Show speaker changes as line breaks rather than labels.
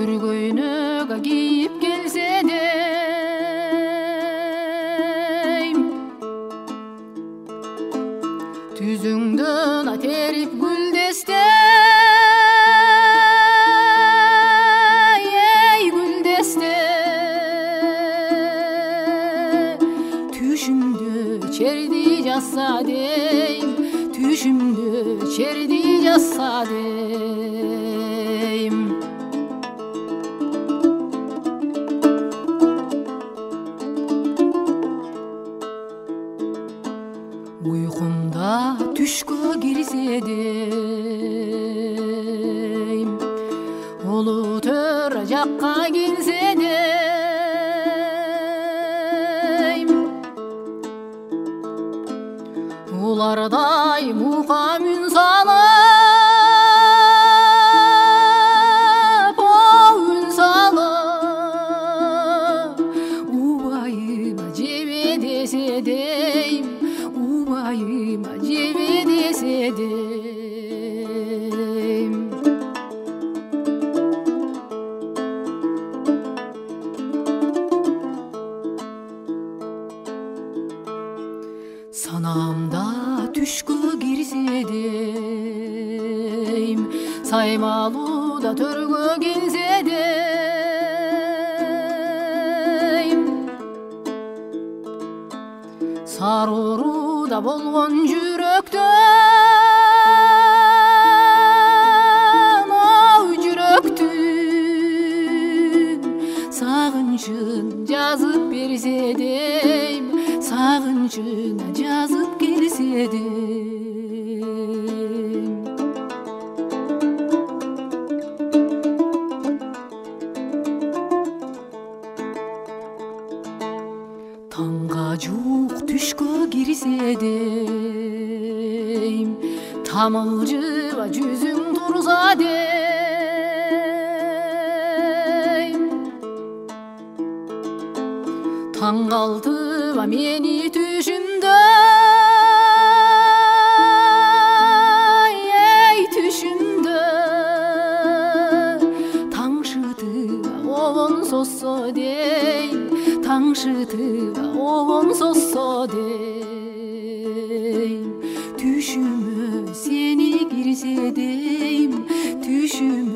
көйнөк кийип келсе дейм, түзүңдөн терип гүлдесте, эй гүлдесте, түшүмдө черди жазса дейм, түшүмдө черди жазса дейм. Uykumda түшкө кирсе дейм, улуу төр жакка келсе дейм, улардай мука мүн салып, үн салып, убайыма жебе десе дейм, убайыма жебе десе дейм. Санамда түшкө кирсе дейм, саймалууда төргө келсе дейм, саруруда болгон жүрөктөн, жүрөктүн сагынчын жазып берсе дейм, сагынчына жазып келсе дейм. Таңга жук түшкө кирсе дейм, тамылжыба жүзүң турса дейм, таң калтыба мени түшүмдө, эй түшүмдө, таңшытыба обон соссо дейм, таңшытыба обон соссо дейм, түшүмө сени кирсе дейм, түшүмө